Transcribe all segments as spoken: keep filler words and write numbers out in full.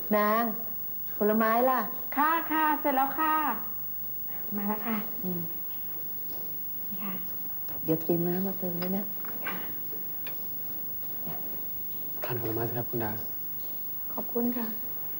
นางผลไม้ล่ะค่ะค่ะเสร็จแล้วค่ะมาแล้วค่ะอืมนี่ค่ะเดี๋ยวเตรียมน้ำมาเติมด้วยนะค่ะทานผลไม้สิครับคุณดาขอบคุณค่ะ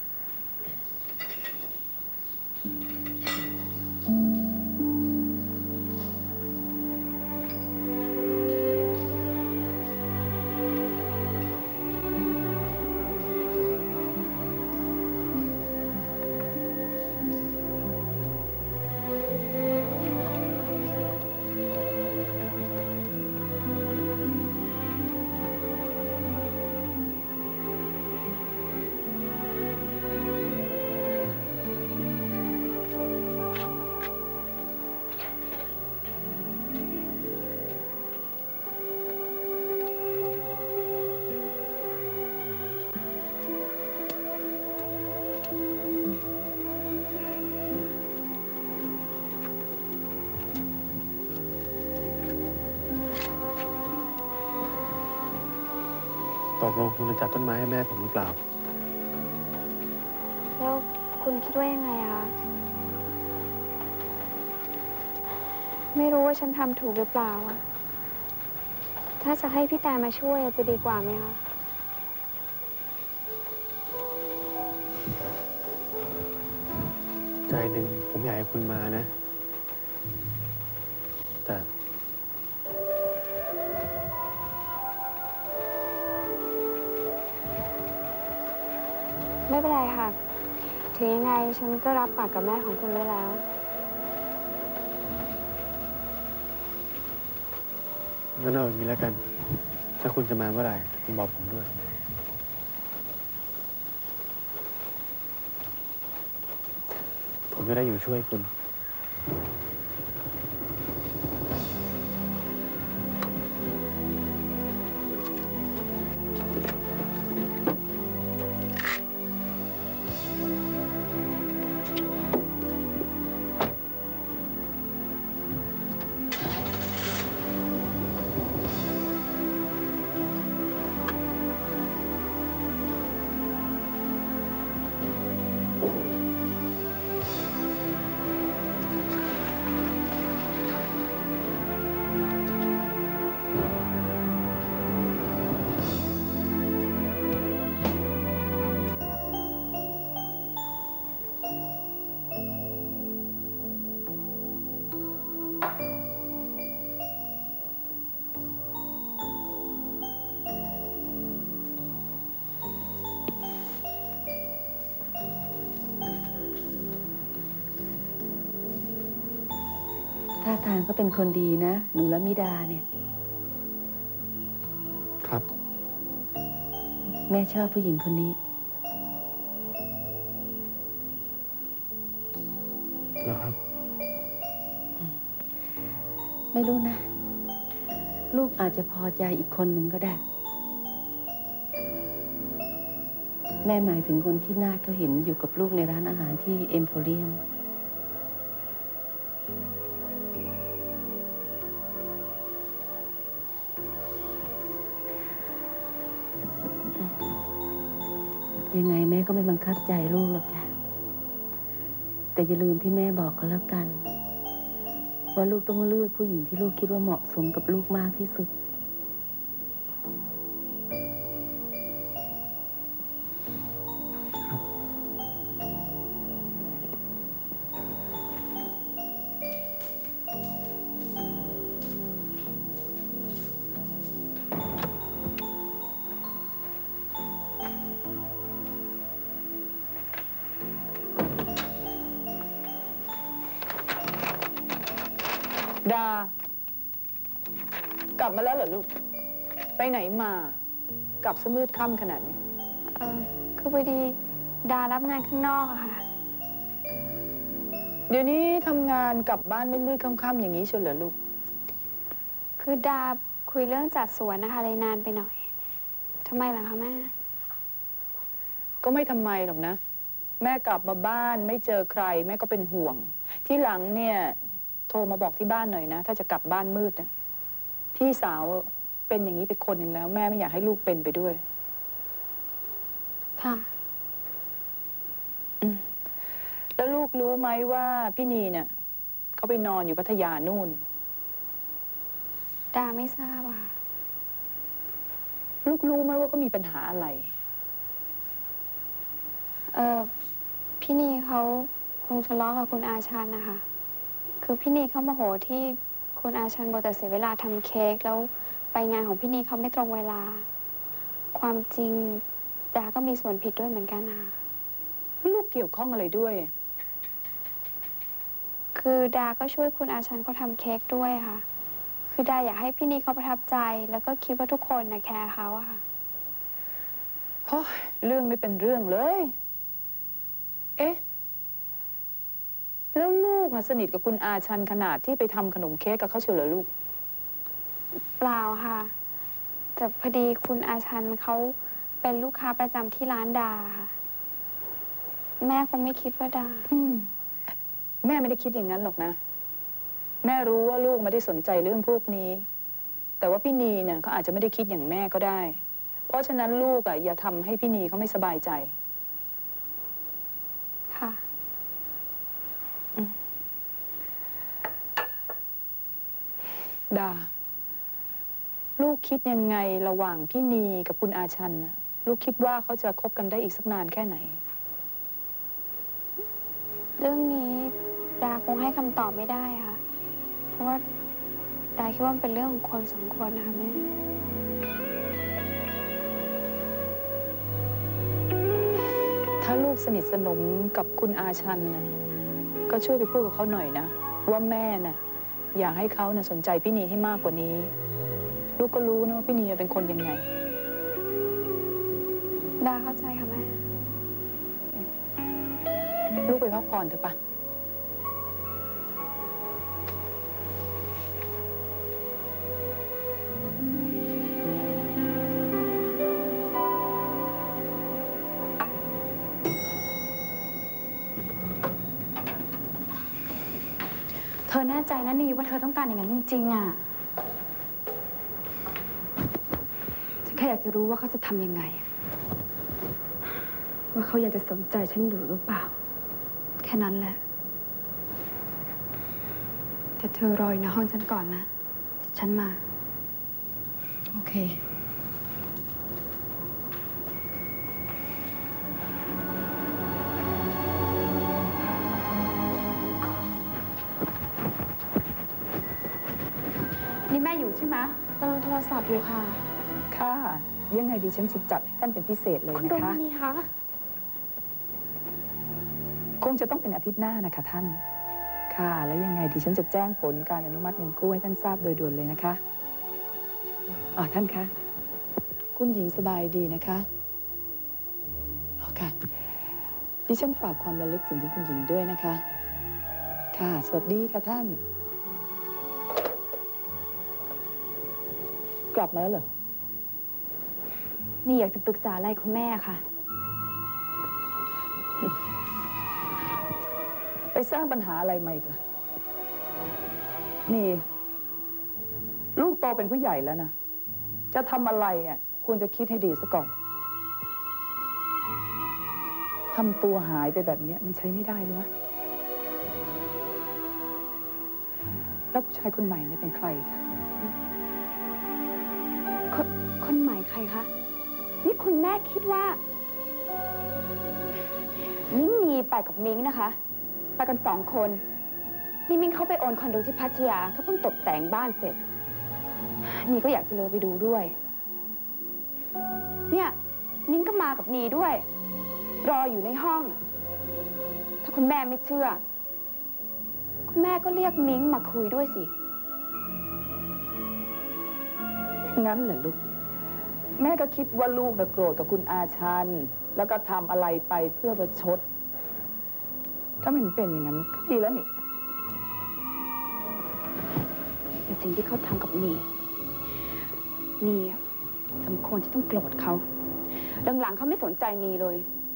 ตกลงคุณจะจัดต้นไม้ให้แม่ผมหรือเปล่าแล้วคุณคิดว่ายังไงคะไม่รู้ว่าฉันทำถูกหรือเปล่าอะถ้าจะให้พี่แตนมาช่วยจะดีกว่าไหมคะใจหนึ่งผมอยากให้คุณมานะแต่ไม่เป็นไรค่ะถึงยังไงฉันก็รับปากกับแม่ของคุณไว้แล้วงั้นเอาอย่างนี้แล้วกันถ้าคุณจะมาเมื่อไหร่คุณบอกผมด้วยผมจะได้อยู่ช่วยคุณท่าทางก็เป็นคนดีนะหนูละมิดาเนี่ยครับแม่ชอบผู้หญิงคนนี้เหรอครับไม่รู้นะลูกอาจจะพอใจอีกคนหนึ่งก็ได้แม่หมายถึงคนที่นาฏเขาเห็นอยู่กับลูกในร้านอาหารที่เอ็มโพเรียมยังไงแม่ก็ไม่บังคับใจลูกหรอกจ้ะแต่อย่าลืมที่แม่บอกก็แล้วกันว่าลูกต้องเลือกผู้หญิงที่ลูกคิดว่าเหมาะสมกับลูกมากที่สุดดากลับมาแล้วเหรอลูกไปไหนมากลับซะมืดค่ำขนาดนี้เออคือพอดีดารับงานข้างนอกอะค่ะเดี๋ยวนี้ทำงานกลับบ้านมืดๆค่ำๆอย่างนี้เชียวเหรอลูกคือดาคุยเรื่องจัดสวนนะคะเลยนานไปหน่อยทำไมล่ะคะแม่ก็ไม่ทำไมหรอกนะแม่กลับมาบ้านไม่เจอใครแม่ก็เป็นห่วงที่หลังเนี่ยโทรมาบอกที่บ้านหน่อยนะถ้าจะกลับบ้านมืดนะพี่สาวเป็นอย่างนี้ไปคนหนึ่งแล้วแม่ไม่อยากให้ลูกเป็นไปด้วยค่ะไหมว่าพี่นีเนี่ยเขาไปนอนอยู่พัทยานู่นดาไม่ทราบอ่ะลูกรู้ไหมว่าเขามีปัญหาอะไรเออพี่นีเขาคงทะเลาะกับคุณอาชันนะคะ คือพี่นีเขาโมโหที่คุณอาชันบอกแต่เสียเวลาทำเค้กแล้วไปงานของพี่นีเขาไม่ตรงเวลา ความจริงดาก็มีส่วนผิดด้วยเหมือนกันค่ะลูกเกี่ยวข้องอะไรด้วยคือดาก็ช่วยคุณอาชันเขาทำเค้กด้วยค่ะ คือดาอยากให้พี่นีเขาประทับใจ แล้วก็คิดว่าทุกคนนะแคร์เขาอะค่ะโอ้ยเรื่องไม่เป็นเรื่องเลย เอ๊ะ แล้วลูกอะสนิทกับคุณอาชันขนาดที่ไปทำขนมเค้กกับเขาเชียวเหรอลูกเปล่าค่ะ แต่พอดีคุณอาชันเขาเป็นลูกค้าประจำที่ร้านดาค่ะ แม่คงไม่คิดว่าดาอืม แม่ไม่ได้คิดอย่างนั้นหรอกนะ แม่รู้ว่าลูกไม่ได้สนใจเรื่องพวกนี้ แต่ว่าพี่นีเนี่ยเขาอาจจะไม่ได้คิดอย่างแม่ก็ได้ เพราะฉะนั้นลูกอ่ะอย่าทำให้พี่นีเขาไม่สบายใจค่ะดา ลูกคิดยังไงระหว่างพี่นีกับคุณอาชันน่ะลูกคิดว่าเขาจะคบกันได้อีกสักนานแค่ไหนเรื่องนี้ดาคงให้คำตอบไม่ได้ค่ะ เพราะว่าดาคิดว่ามันเป็นเรื่องของคนสองคนนะคะแม่ถ้าลูกสนิทสนมกับคุณอาชันนะก็ช่วยไปพูดกับเขาหน่อยนะ ว่าแม่น่ะอยากให้เขาน่ะสนใจพี่นีให้มากกว่านี้ ลูกก็รู้นะว่าพี่นีเป็นคนยังไงดาเข้าใจค่ะแม่ลูกไปพักผ่อนเถอะปะเธอแน่ใจนะนีว่าเธอต้องการอย่างนั้นจริงๆอ่ะฉันแค่อยากจะรู้ว่าเขาจะทำยังไง ว่าเขาอยากจะสนใจฉันอยู่หรือเปล่า แค่นั้นแหละ แต่เธอรออยู่ในห้องฉันก่อนนะเดี๋ยวฉันมา โอเค นี่แม่อยู่ใช่ไหมกำลังโทรศัพท์อยู่ค่ะค่ะ ยังไงดิฉันจะจัดให้ท่านเป็นพิเศษเลยคุณนะโดคะมินีคะคงจะต้องเป็นอาทิตย์หน้านะคะท่าน ค่ะ แล้วยังไงดิฉันจะแจ้งผลการอนุมัติเงินกู้ให้ท่านทราบโดยด่วนเลยนะคะอ๋อท่านคะ คุณหญิงสบายดีนะคะอ๋อค่ะ ดิฉันฝากความระลึกถึงถึงคุณหญิงด้วยนะคะ ค่ะ สวัสดีค่ะท่าน กลับมาแล้วเหรอนี่อยากจะปรึกษาอะไรคุณแม่ค่ะไปสร้างปัญหาอะไรมาอีกล่ะ นี่ ลูกโตเป็นผู้ใหญ่แล้วนะ จะทำอะไรอ่ะควรจะคิดให้ดีซะก่อน ทำตัวหายไปแบบนี้มันใช้ไม่ได้รู้ไหมแล้วผู้ชายคนใหม่เนี่ยเป็นใครคะคนคนใหม่ใครคะ นี่คุณแม่คิดว่า นิ้งนีไปกับมิ้งนะคะ ไปกันสองคน นี่มิ้งเขาไปโอนคอนโดที่พัทยาเขาเพิ่งตกแต่งบ้านเสร็จ นี่ก็อยากจะเลยไปดูด้วย เนี่ยมิ้งก็มากับนีด้วย รออยู่ในห้อง ถ้าคุณแม่ไม่เชื่อ คุณแม่ก็เรียกมิ้งมาคุยด้วยสิงั้นเหรอลูก แม่ก็คิดว่าลูกน่ะโกรธกับคุณอาชัน แล้วก็ทำอะไรไปเพื่อประชด ถ้ามันเป็นอย่างนั้นก็ดีแล้วนี่แต่สิ่งที่เขาทำกับนีนีอะสมควรที่ต้องโกรธเขาหลังๆเขาไม่สนใจนีเลย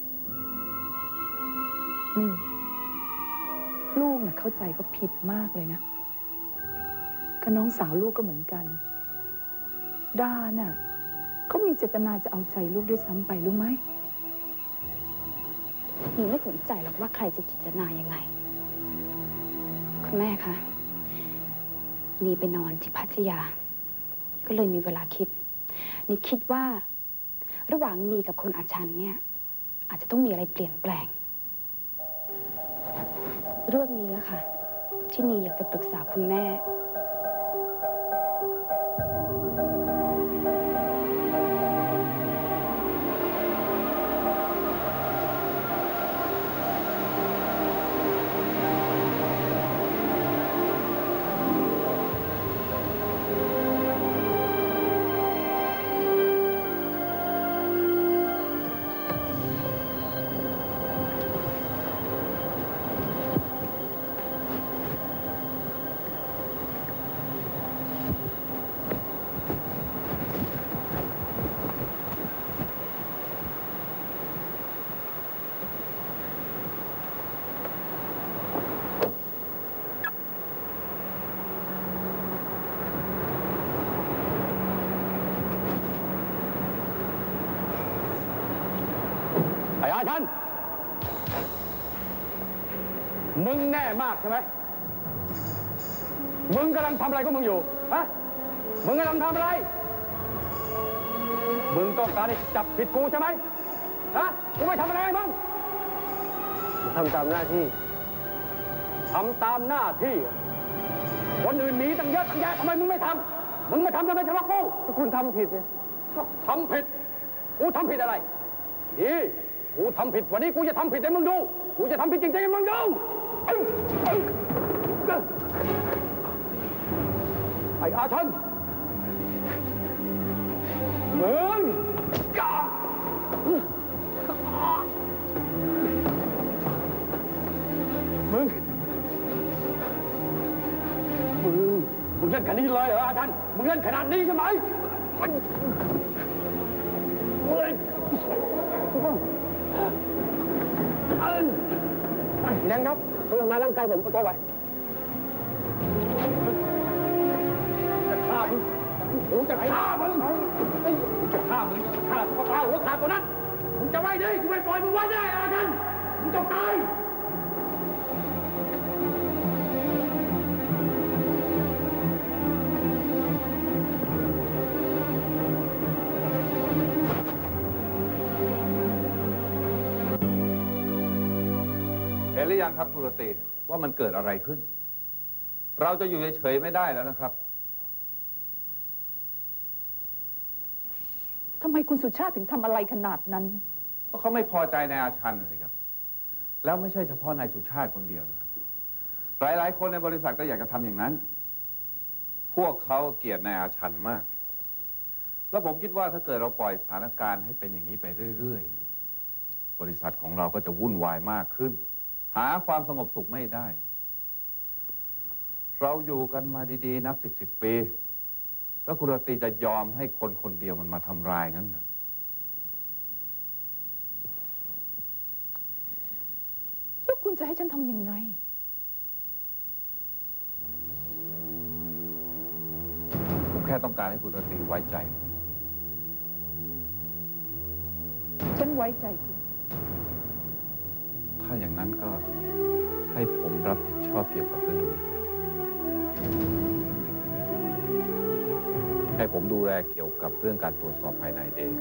นี่ ลูกน่ะเข้าใจก็ผิดมากเลยนะกับน้องสาวลูกก็เหมือนกัน ดาน่ะเขามีเจตนาจะเอาใจลูกด้วยซ้ำไปรู้ไหมนีไม่สนใจหรอกว่าใครจะจิตนายังไงคุณแม่คะนีไปนอนที่พัทยา ก็เลยมีเวลาคิด นี่คิดว่า ระหว่างนีกับคนอาชันเนี่ย อาจจะต้องมีอะไรเปลี่ยนแปลง เรื่องนี้แหละค่ะ ที่นีอยากจะปรึกษาคุณแม่ไอ้อาชันมึงแน่มากใช่ไหมมึงกำลังทำอะไรของมึงอยู่ฮะมึงกำลังทำอะไรมึงต้องการให้จับผิดกูใช่ไหมฮะกูไม่ทำอะไรให้มึงผมทำตามหน้าที่ทำตามหน้าที่คนอื่นหนีตั้งเยอะตั้งแยะทำไมมึงไม่ทำมึงไม่ทำทำไมเฉพาะกูคุณทำผิดไงทำผิดกูทำผิดอะไรดีกูทำผิดวันนี้กูจะทำผิดให้มึงดูกูจะทำผิดจริงๆให้มึงดูไอ้ไอ้ไอ้อาชันมึงมึงมึงมึงเล่นขนาดนี้เลยเหรออาชันมึงเล่นขนาดนี้ใช่ไหมเฮ้ยแดนครับเรื่องมาร่างกายผมประตูไว้จะฆ่ามึงกูจะฆ่ามึงกูจะฆ่ามึงจะฆ่าตัวเปล่าหัวขาดตัวนั้นมึงจะไว้ดิกูไม่ปล่อยมึงไว้ได้อาชันมึงต้องตายเห็นหรือยังครับคุณรตีว่ามันเกิดอะไรขึ้น เราจะอยู่เฉยๆไม่ได้แล้วนะครับทำไมคุณสุชาติถึงทำอะไรขนาดนั้นเพราะเขาไม่พอใจนายอาชันน่ะสิครับ แล้วไม่ใช่เฉพาะนายสุชาติคนเดียวนะครับ หลายๆ คนในบริษัทก็อยากจะทำอย่างนั้น พวกเขาเกลียดนายอาชันมาก แล้วผมคิดว่าถ้าเกิดเราปล่อยสถานการณ์ให้เป็นอย่างนี้ไปเรื่อยๆ บริษัทของเราก็จะวุ่นวายมากขึ้น หาความสงบสุขไม่ได้ เราอยู่กันมาดีๆนับสิบสิบปี แล้วคุณรตีจะยอมให้คนคนเดียวมันมาทำลายงั้นเหรอแล้วคุณจะให้ฉันทำยังไงผมแค่ต้องการให้คุณรตีไว้ใจผมฉันไว้ใจคุณถ้าอย่างนั้นก็ให้ผมรับผิดชอบเกี่ยวกับเรื่องนี้ ให้ผมดูแลเกี่ยวกับเรื่องการตรวจสอบภายในเอง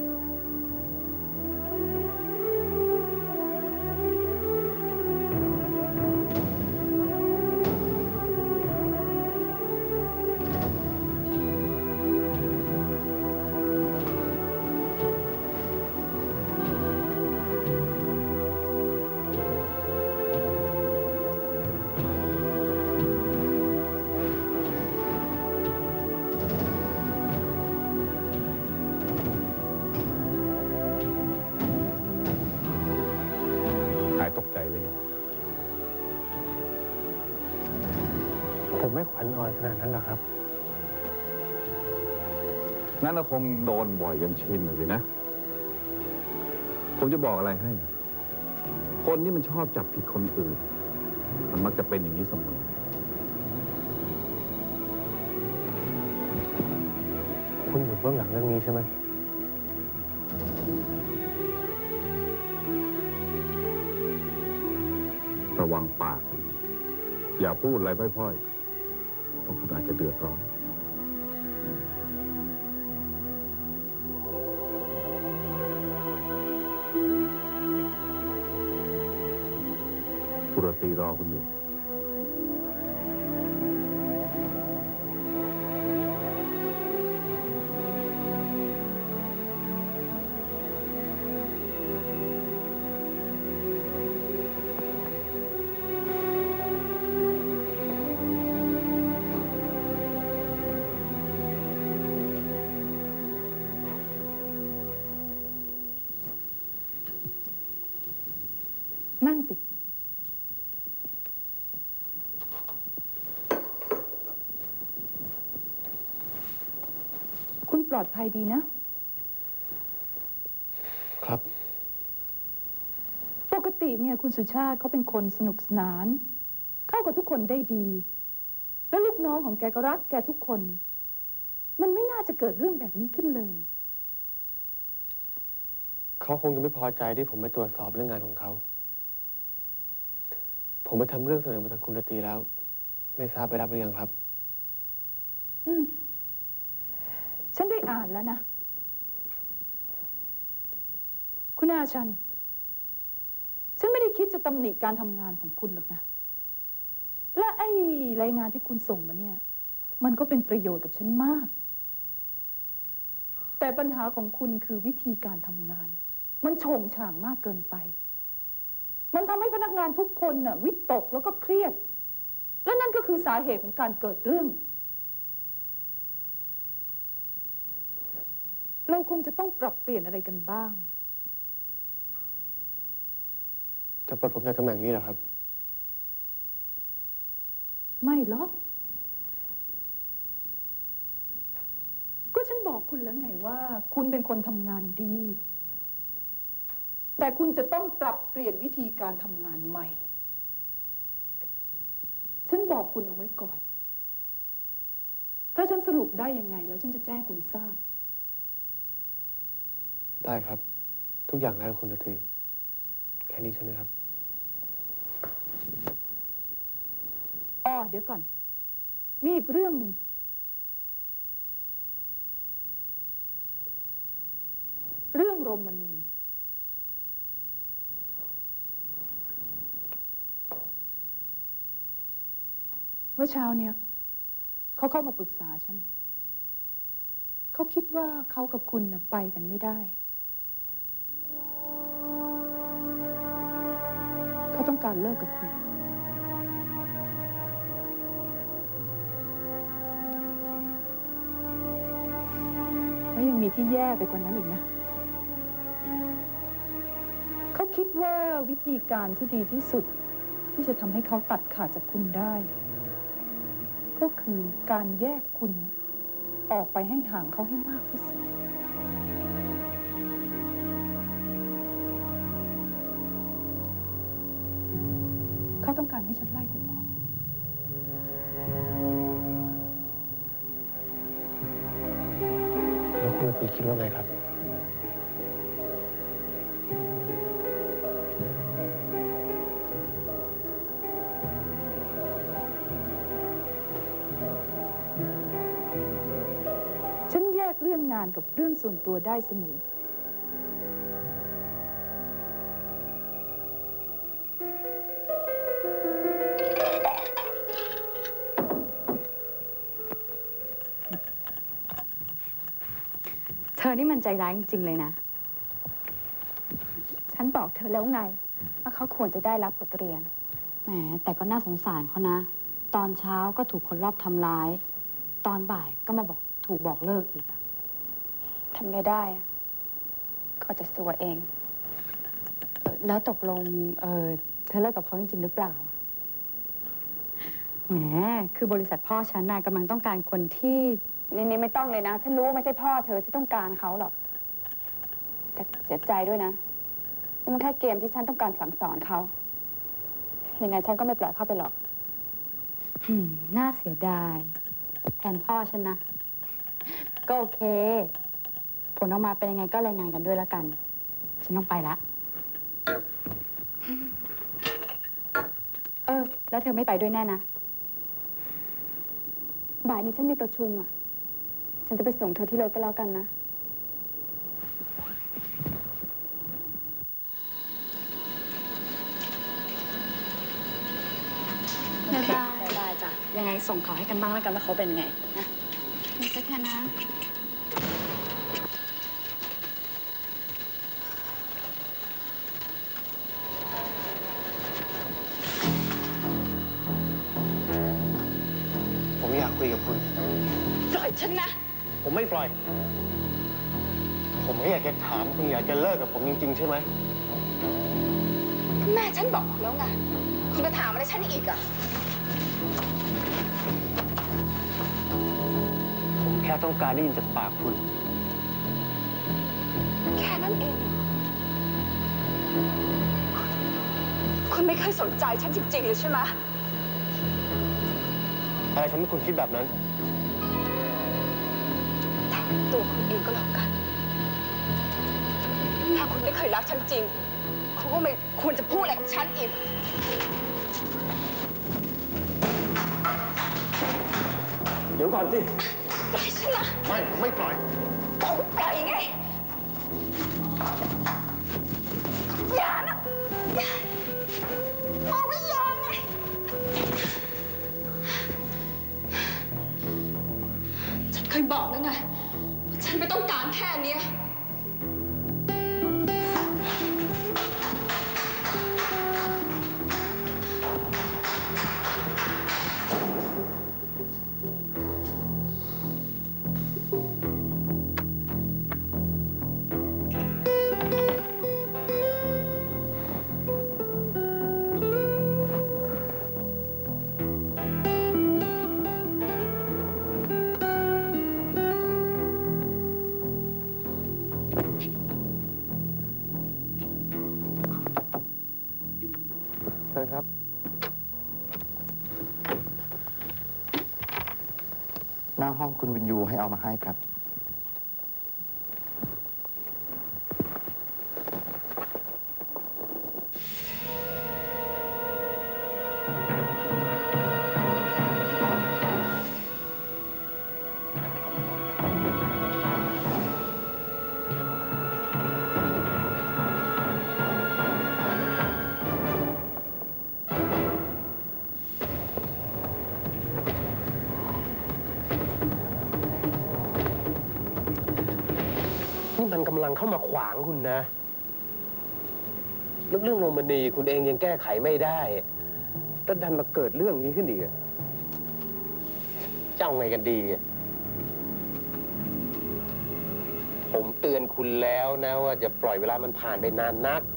หายตกใจหรือยังผมไม่ขวัญอ่อนขนาดนั้นหรอกครับงั้นเราคงโดนบ่อยจนชินเลยสินะ ผมจะบอกอะไรให้ คนที่มันชอบจับผิดคนอื่น มันมักจะเป็นอย่างนี้เสมอคุณอยู่เบื้องหลังเรื่องนี้ใช่ไหมระวังปากอย่าพูดอะไรพร่อยๆเพราะคุณอาจจะเดือดร้อนคุณราตรีรอคุณอยู่นั่งสิ คุณปลอดภัยดีนะครับปกติเนี่ยคุณสุชาติเขาเป็นคนสนุกสนาน เข้ากับทุกคนได้ดี แล้วลูกน้องของแกก็รักแกทุกคน มันไม่น่าจะเกิดเรื่องแบบนี้ขึ้นเลยเขาคงจะไม่พอใจที่ผมไปตรวจสอบเรื่องงานของเขา ผมไปทำเรื่องเสนอมาทางคุณราตรีแล้ว ไม่ทราบไปรับหรือยังครับอืม ฉันได้อ่านแล้วนะ คุณอาชัน ฉันไม่ได้คิดจะตำหนิการทำงานของคุณหรอกนะ และไอ้รายงานที่คุณส่งมาเนี่ย มันก็เป็นประโยชน์กับฉันมาก แต่ปัญหาของคุณคือวิธีการทำงาน มันโฉงฉางมากเกินไป มันทำให้พนักงานทุกคนน่ะวิตกแล้วก็เครียด และนั่นก็คือสาเหตุของการเกิดเรื่อง เราคงจะต้องปรับเปลี่ยนอะไรกันบ้างจะปลดผมจากตำแหน่งนี้เหรอครับไม่หรอก ก็ฉันบอกคุณแล้วไงว่า คุณเป็นคนทำงานดี แต่คุณจะต้องปรับเปลี่ยนวิธีการทำงานใหม่ ฉันบอกคุณเอาไว้ก่อน ถ้าฉันสรุปได้ยังไงแล้วฉันจะแจ้งคุณทราบได้ครับ ทุกอย่างแล้วคุณราตรีแค่นี้ใช่ไหมครับอ๋อ เดี๋ยวก่อน มีอีกเรื่องหนึ่ง เรื่องโรมนี เมื่อเช้าเนี่ยเขาเข้ามาปรึกษาฉัน เขาคิดว่าเขากับคุณน่ะไปกันไม่ได้ เขาต้องการเลิกกับคุณ แล้วยังมีที่แย่ไปกว่านั้นอีกนะ เขาคิดว่าวิธีการที่ดีที่สุดที่จะทำให้เขาตัดขาดจากคุณได้ ก็คือการแยกคุณออกไปให้ห่างเขาให้มากที่สุด เขาต้องการให้ฉันไล่คุณออกแล้วคุณราตรีคิดว่าไงครับฉันแยกเรื่องงานกับเรื่องส่วนตัวได้เสมอเธอนี่มันใจร้ายจริงๆเลยนะฉันบอกเธอแล้วไงว่าเขาควรจะได้รับบทเรียนแหม แต่ก็น่าสงสารเขานะ ตอนเช้าก็ถูกคนรอบทำร้าย ตอนบ่ายก็มาบอกถูกบอกเลิกอีกอะทำไงได้อะเขาจะสัวเองเอ่อแล้วตกลง เออเธอเลิกกับเขาจริงๆหรือเปล่า แหม คือบริษัทพ่อฉันน่ะกำลังต้องการคนที่นี่นี่ไม่ต้องเลยนะ ฉันรู้ว่าไม่ใช่พ่อเธอที่ต้องการเขาหรอก แต่เสียใจด้วยนะนี่มันแค่เกมที่ฉันต้องการสั่งสอนเขายังไงฉันก็ไม่ปล่อยเข้าไปหรอกหืม น่าเสียดาย แทนพ่อฉันนะ ก็โอเค ผลออกมาเป็นยังไงก็รายงานกันด้วยแล้วกัน ฉันต้องไปละ เออ แล้วเธอไม่ไปด้วยแน่นะบ่ายนี้ฉันมีประชุมอ่ะ ฉันจะไปส่งเธอที่รถก็แล้วกันนะบ๊ายบายบ๊ายบายจ้ะ ยังไงส่งข่าวให้กันบ้างแล้วกันว่าเขาเป็นไงนะมีสักแค่นะผมอยากคุยกับคุณปล่อยฉันนะผมไม่ปล่อย ผมไม่อยากจะถามคุณอยากจะเลิกกับผมจริง ๆ ใช่ไหมแม่ฉันบอกแล้วไง คุณมาถามอะไรฉันอีกอะผมแค่ต้องการได้ยินจากปากคุณแค่นั้นเอง คุณไม่เคยสนใจฉันจริงๆเลยใช่ไหมอะไรทำให้คุณคิดแบบนั้นถามตัวคุณเองก็แล้วกัน ถ้าคุณไม่เคยรักฉันจริง คุณก็ไม่ควรจะพูดอะไรกับฉันอีกเดี๋ยวก่อนสิปล่อยฉันนะไม่ ไม่ปล่อยผมปล่อยไง อย่านะอย่าบอกว่าอย่าไง ฉันเคยบอกแล้วไงว่าฉันไม่ต้องการแค่เนี้ยเชิญครับหน้าห้องคุณวินยูให้เอามาให้ครับนี่มันกำลังเข้ามาขวางคุณนะแล้วเรื่องโรมานีคุณเองยังแก้ไขไม่ได้แล้วดันมาเกิดเรื่องนี้ขึ้นอีกอะเจ้าไงกันดีอะผมเตือนคุณแล้วนะว่าจะปล่อยเวลามันผ่านไปนานนัก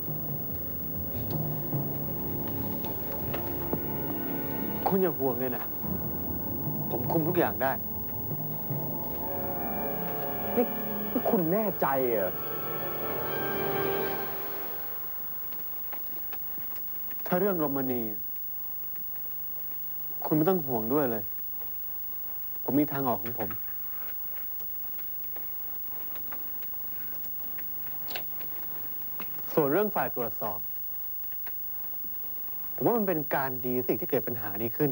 คุณอย่าห่วงเลยนะ ผมคุมทุกอย่างได้นี่คุณแน่ใจเหรอถ้าเรื่องโรมานี คุณไม่ต้องห่วงด้วยเลย ผมมีทางออกของผม ส่วนเรื่องฝ่ายตรวจสอบ ผมว่ามันเป็นการดีสิ่งที่เกิดปัญหานี้ขึ้น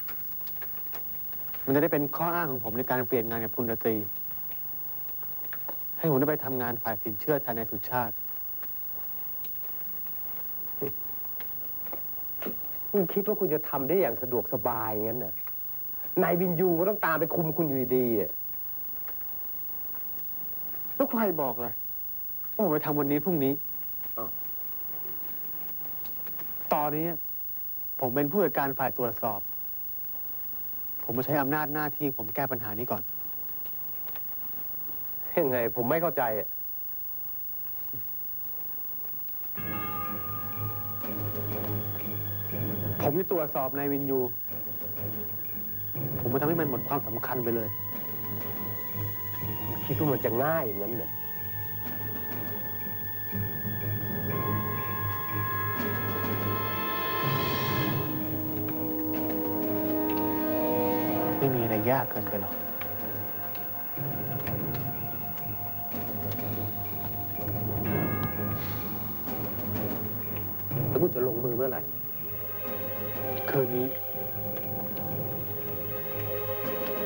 มันจะได้เป็นข้ออ้างของผมในการเปลี่ยนงานกับคุณราตรีให้ผมได้ไปทำงานฝ่ายสินเชื่อแทนนายสุชาติคุณคิดว่าคุณจะทำได้อย่างสะดวกสบายงั้นน่ะนายวินยูก็ต้องตามไปคุมคุณอยู่ดีๆอะแล้วใครบอกเลยว่าผมไปทำวันนี้พรุ่งนี้อ้าวตอนนี้ผมเป็นผู้จัดการฝ่ายตรวจสอบ ผมมาใช้อำนาจหน้าที่ผมแก้ปัญหานี้ก่อนยังไงผมไม่เข้าใจอะผมจะตรวจสอบนายวินยู ผมจะทำให้มันหมดความสำคัญไปเลยคิดว่ามันจะง่ายอย่างนั้นเหรอไม่มีอะไรยากเกินไปหรอกแล้วคุณจะลงมือเมื่อไหร่คืนนี้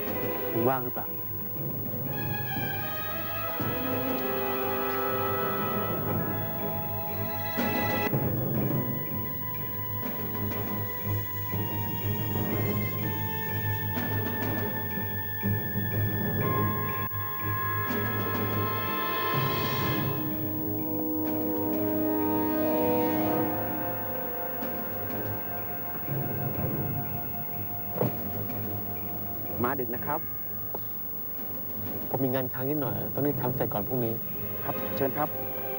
มึงว่างหรือเปล่ามาดึกนะครับผมมีงานค้างนิดหน่อย ต้องรีบทำเสร็จก่อนพรุ่งนี้ครับ เชิญครับ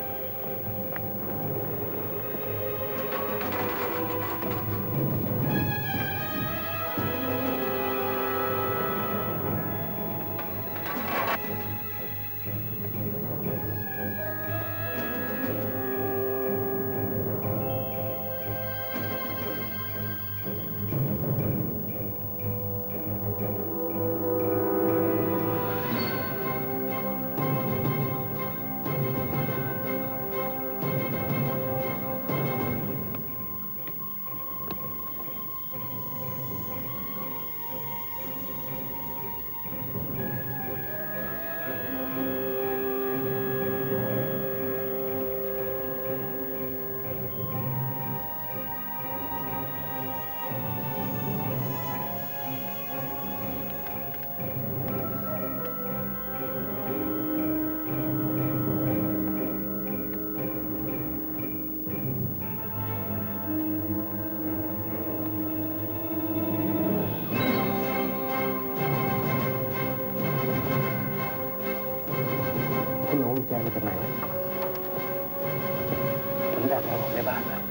คุณเอากุญแจมาจากไหนผมแอบเอาออกในบ้านนะ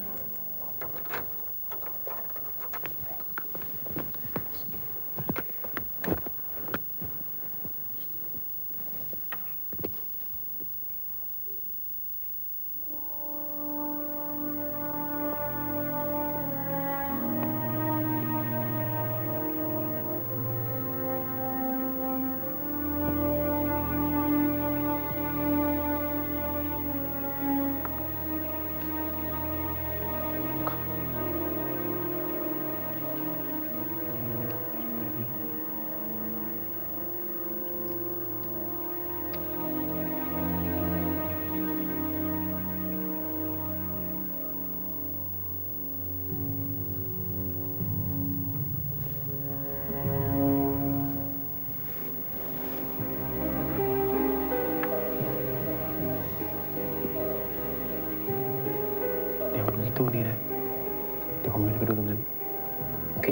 เดี๋ยวดูที่ตู้นี้นะ เดี๋ยวผมจะไปดูตรงนั้น โอเค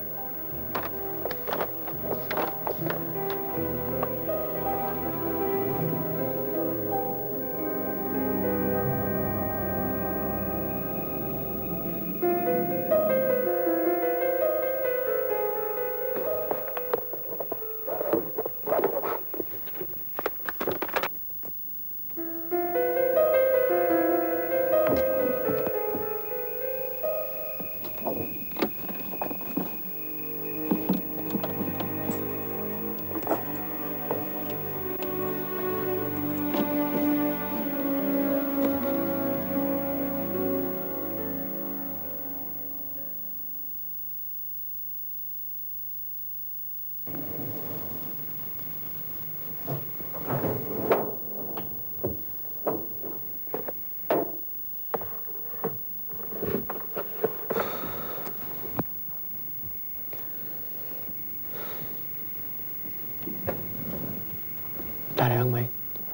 ได้อะไรบ้างไหม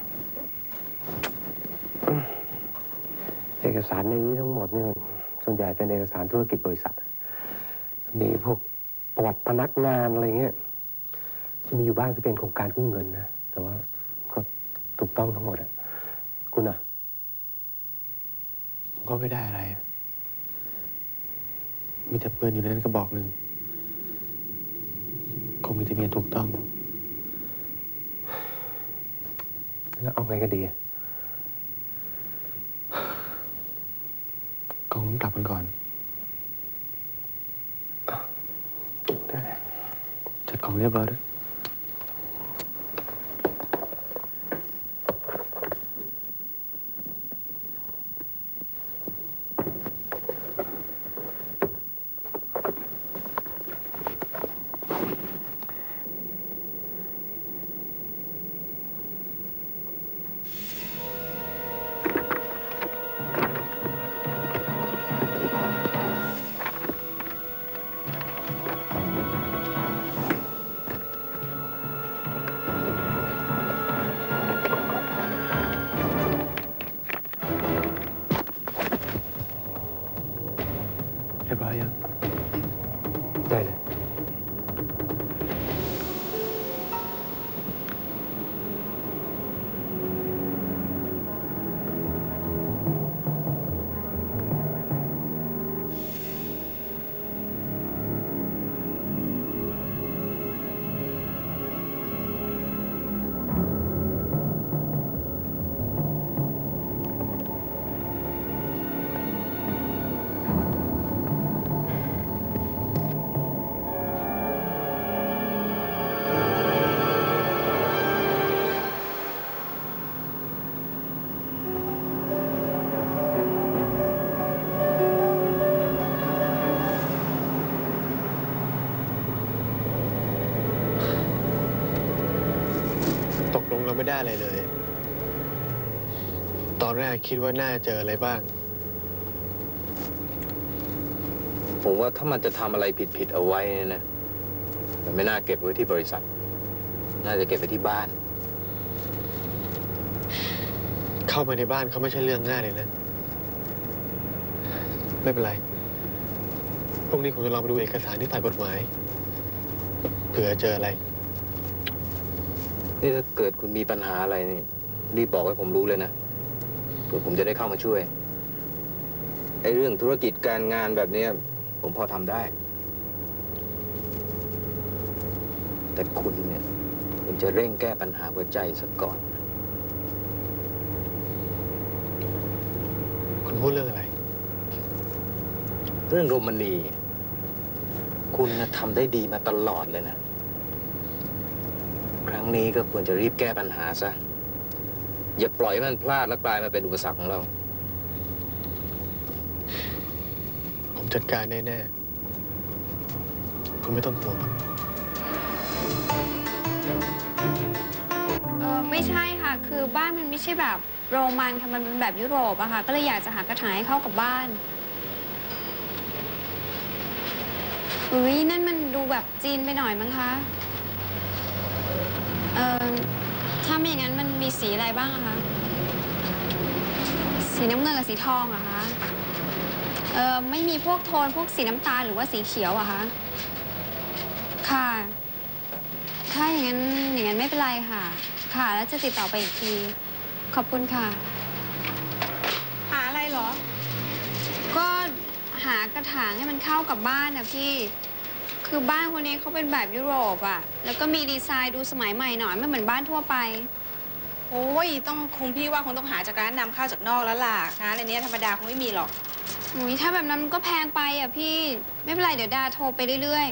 เอกสารในนี้ทั้งหมดเนี่ยส่วนใหญ่เป็นเอกสารธุรกิจบริษัท มีพวกประวัติพนักงานอะไรเงี้ยจะมีอยู่บ้างที่เป็นโครงการกู้เงินนะ แต่ว่าก็ถูกต้องทั้งหมดอะคุณอะผมก็ไม่ได้อะไร มีแต่ปืนอยู่ในนั้นกระบอกหนึ่งคงมีทะเบียนถูกต้องแล้วเอาไงก็ดีอะก็คงกลับกันก่อนได้จัดของเรียบร้อยด้วยรียบร้อยยังได้เลยตกลงเราไม่ได้อะไรเลย ตอนแรกคิดว่าน่าจะเจออะไรบ้างผมว่าถ้ามันจะทำอะไรผิดๆเอาไว้เนี่ยนะมันไม่น่าเก็บไว้ที่บริษัท น่าจะเก็บไว้ที่บ้านเข้าไปในบ้านเขาไม่ใช่เรื่องง่ายเลยนะ ไม่เป็นไร พรุ่งนี้ผมจะลองไปดูเอกสารที่ฝ่ายกฎหมาย เผื่อเจออะไรนี่ถ้าเกิดคุณมีปัญหาอะไรนี่รีบบอกให้ผมรู้เลยนะเผื่อผมจะได้เข้ามาช่วยไอ้เรื่องธุรกิจการงานแบบนี้ผมพอทำได้ แต่คุณเนี่ยคุณจะเร่งแก้ปัญหาหัวใจซะก่อนคุณพูดเรื่องอะไรเรื่องโรมานีคุณนะทำได้ดีมาตลอดเลยนะ ครั้งนี้ก็ควรจะรีบแก้ปัญหาซะ อย่าปล่อยให้มันพลาดแล้วกลายมาเป็นอุปสรรคของเราผมจัดการแน่ๆคุณไม่ต้องห่วงเออไม่ใช่ค่ะ คือบ้านมันไม่ใช่แบบโรมันค่ะ มันเป็นแบบยุโรปอะค่ะ ก็เลยอยากจะหากระถางให้เข้ากับบ้านอุ้ยนั่นมันดูแบบจีนไปหน่อยมั้งคะ เออถ้าไม่อย่างนั้นมันมีสีอะไรบ้างอะคะ สีน้ำเงินกับสีทองอะคะ เออไม่มีพวกโทนพวกสีน้ำตาลหรือว่าสีเขียวอะคะ ค่ะ ถ้าอย่างนั้นอย่างนั้นไม่เป็นไรค่ะ ค่ะ แล้วจะติดต่อไปอีกที ขอบคุณค่ะ หาอะไรเหรอ ก็หากระถางให้มันเข้ากับบ้านนะพี่ คือบ้านคนนี้เขาเป็นแบบยุโรปอะแล้วก็มีดีไซน์ดูสมัยใหม่หน่อยไม่เหมือนบ้านทั่วไปโอ้ยต้องคงพี่ว่าคงต้องหาจากร้านนำเข้าจากนอกแล้วล่ะนะในนี้ธรรมดาคงไม่มีหรอกอุ้ยถ้าแบบนั้นมันก็แพงไปอ่ะพี่ ไม่เป็นไรเดี๋ยวดาโทรไปเรื่อย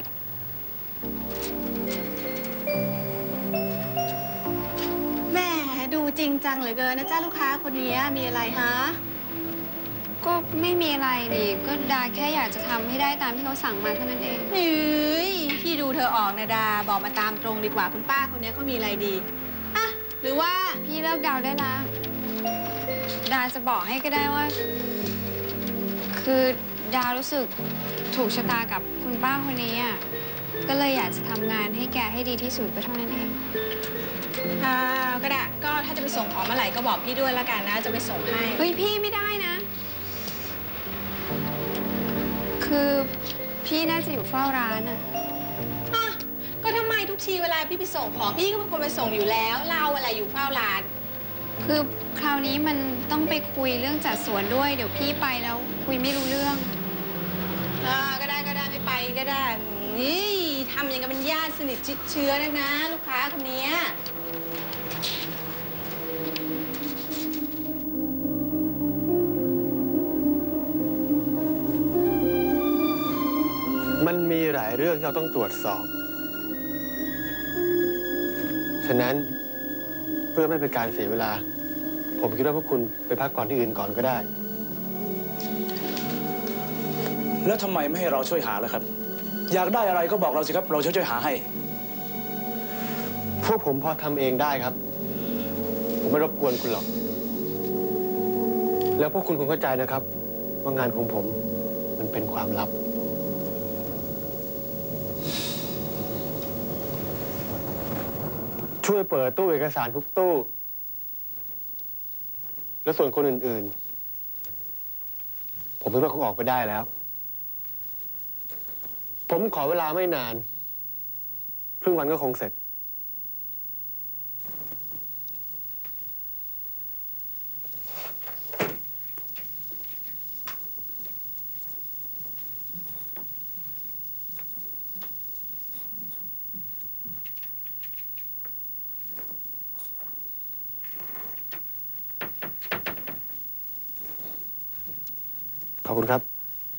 แม่ดูจริงจังเหลือเกินนะจ้าลูกค้าคนนี้มีอะไรฮะๆ ก็ไม่มีอะไรนี่ก็ดาแค่อยากจะทำให้ได้ตามที่เขาสั่งมาเท่านั้นเองเฮ้ยพี่ดูเธอออกนะดาบอกมาตามตรงดีกว่าคุณป้าคนนี้เขามีอะไรดีอะหรือว่าพี่เลิกเดาได้ละดาจะบอกให้ก็ได้ว่า คือดารู้สึกถูกชะตากับคุณป้าคนนี้อ่ะก็เลยอยากจะทำงานให้แกให้ดีที่สุดก็เท่านั้นเองอ่าก็ได้ก็ถ้าจะไปส่งของเมื่อไหร่ก็บอกพี่ด้วยละกันนะจะไปส่งให้เฮ้ยพี่ไม่ได้นะ คือพี่น่าจะอยู่เฝ้าร้านอ่ะอ่ะก็ทำไมทุกทีเวลาพี่ไปส่งของพี่ก็เป็นคนไปส่งอยู่แล้วเราอะไรอยู่เฝ้าร้านคือคราวนี้มันต้องไปคุยเรื่องจัดสวนด้วย เดี๋ยวพี่ไปแล้วคุยไม่รู้เรื่องอ่าก็ได้ก็ได้ไม่ไปก็ได้นี่ทำอย่างกับเป็นญาติสนิทชิดเชื้อนะนะลูกค้าคนนี้มันมีหลายเรื่องที่เราต้องตรวจสอบ ฉะนั้นเพื่อไม่เป็นการเสียเวลา ผมคิดว่าพวกคุณไปพักก่อนที่อื่นก่อนก็ได้แล้วทำไมไม่ให้เราช่วยหาล่ะครับ อยากได้อะไรก็บอกเราสิครับ เราจะช่วยหาให้พวกผมพอทำเองได้ครับ ผมไม่รบกวนคุณหรอก แล้วพวกคุณคงเข้าใจนะครับ ว่างานของผมมันเป็นความลับ ช่วยเปิดตู้เอกสารทุกตู้ แล้วส่วนคนอื่นๆ ผมคิดว่าคงออกไปได้แล้วผมขอเวลาไม่นานครึ่งวันก็คงเสร็จขอบคุณครับ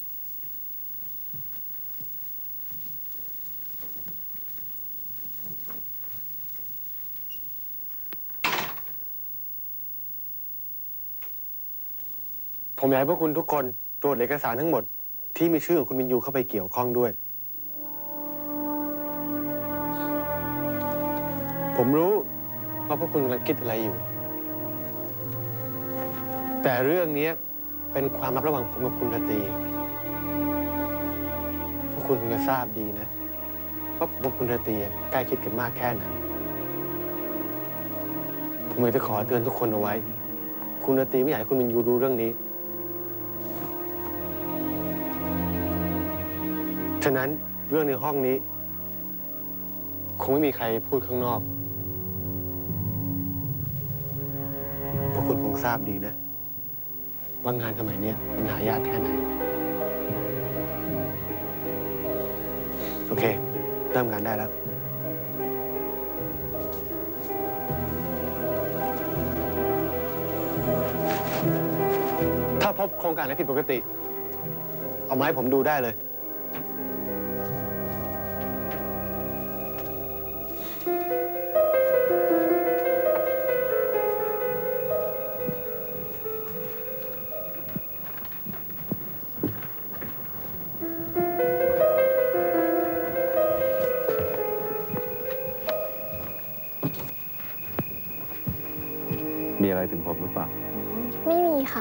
ผมอยากให้พวกคุณทุกคนตรวจเอกสารทั้งหมดที่มีชื่อของคุณวินยูเข้าไปเกี่ยวข้องด้วย ผมรู้ว่าพวกคุณกำลังคิดอะไรอยู่ แต่เรื่องนี้เป็นความลับระหว่างผมกับคุณราตรีพวกคุณคงจะทราบดีนะว่าผมกับคุณราตรีใกล้ชิดกันมากแค่ไหน ผมอยากจะขอเตือนทุกคนเอาไว้ คุณราตรีไม่อยากให้คุณวินยูรู้เรื่องนี้ ฉะนั้นเรื่องในห้องนี้ คงไม่มีใครพูดข้างนอกพวกคุณคงทราบดีนะว่างานสมัยนี้มันหายากแค่ไหน โอเค เริ่มงานได้แล้ว ถ้าพบโครงการอะไรผิดปกติ เอามาให้ผมดูได้เลยมีอะไรถึงผมหรือเปล่าไม่มีค่ะ